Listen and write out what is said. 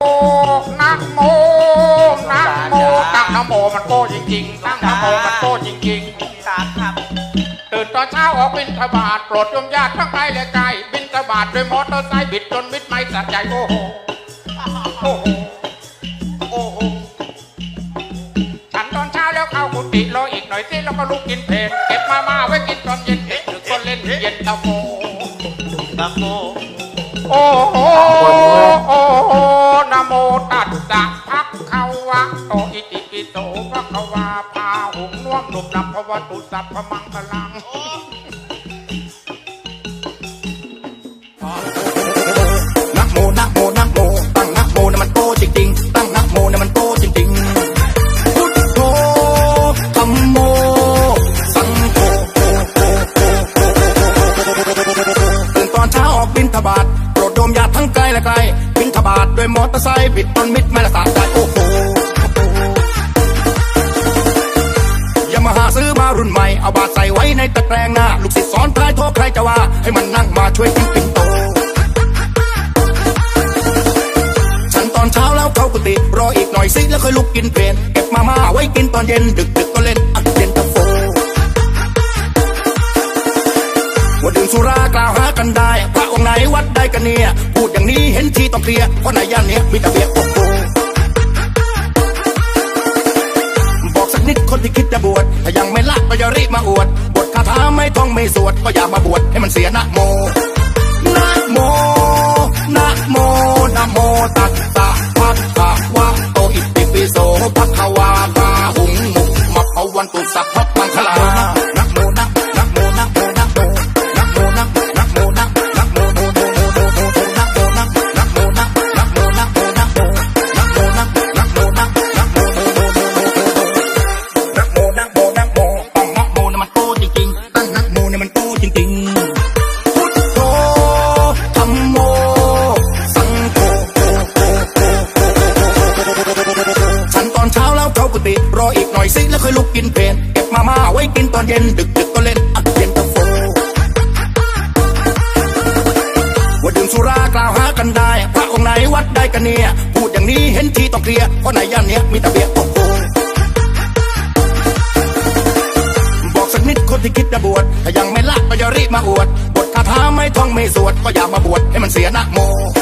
นะโมนะโมตั้งนะโมมันโก้จริงๆตั้งนะโมมันโก้จริงๆครับตื่นตอนเช้าออกบิณฑบาตโปรดโยมญาติทั้งไกลและไกลบิณฑบาตด้วยมอเตอร์ไซค์บิดจนมิดไม่สะใจโอ้โหโอ้โหโอ้โหฉันตอนเช้าแล้วเข้ากุฏิรออีกหน่อยสิแล้วก็ลุกกินเพลเก็บมาไว้กินตอนเย็นดึกก็เล่นเย็นตะโมโอ้โหโอ้โหนะโมตัสสะภะคะวะโตอิติปิโสภะคะวาพาหุงน่วมหนุบนำภวตุสัพพมังคลังนะโมนะโมนะโมตั้งนะโมนะมันโตจริงๆตั้งนะโมนะมันโตจริงๆพุทโธธัมโมสังโฆตื่นตอนเช้าออกบิณฑบาตโปรดโยมญาติทั้งไกลและไกลบิณฑบาตด้วยมอเตอร์ไซค์บิดต้นมิดไม่ละสาใจโอ้โหอย่ามาหาซื้อมารุ่นใหม่เอาบาทใส่ไว้ในตะแกรงหน้าลูกศิษย์สอนท้ายโทษใครจะว่าให้มันนั่งมาช่วยกินปิ่นโตตอนเช้าแล้วเข้ากุฏิรออีกหน่อยสิแล้วค่อยลุกกินเพลเก็บมาไว้กินตอนเย็นดึกก็เล่นเย็นตาโฟว่าดื่มสุรากล่าวหากันได้พระองค์ไหนวัดได้กันเนี่ยพูดอย่างนี้เห็นทีต้องเคลียร์เพราะในย่านนี้มีแต่เบียร์โอ้โหบอกสักนิดคนที่คิดจะบวชถ้ายังไม่ละก็อย่ารีบมาอวดบทคาถาไม่ท่องไม่สวดก็อย่ามาบวชให้มันเสียนะโมนะโมนะโมนะโมตัสสะภะคะวะโตอิติปิโสภะคะวาพาหุงมุกมัพพวันตุสัพพมังคลานะโมนะนะโมนะโมนะโมนะโมนะนะโมนะนะโมโมโมโมโมโมนะโมนะนะโมนะนะโมนะโมนะโมนะโมนะนะโมนะนะโมโมโมโมโมนะโมนะโมนะโมตั้งนะโมนะมันโตจริงๆตั้งนะโมนะมันโตจริงๆพุทโธธัมโมสังโฆฉันตอนเช้าแล้วเข้ากุฏิรออีกหน่อยสิแล้วค่อยลุกกินเพลเก็บมาไว้กินตอนเย็นดึกก็เล่นเย็นตาโฟว่าดื่มสุรากล่าวหากันได้พระองค์ไหนวัดได้กันเนี่ยพูดอย่างนี้เห็นทีต้องเคลียร์เพราะในย่านนี้มีแต่เบียร์โอ้โหบอกสักนิดคนที่คิดจะบวชถ้ายังไม่ละก็อย่ารีบมาอวดบทคาถาไม่ท่องไม่สวดก็อย่ามาบวชให้มันเสียนะโม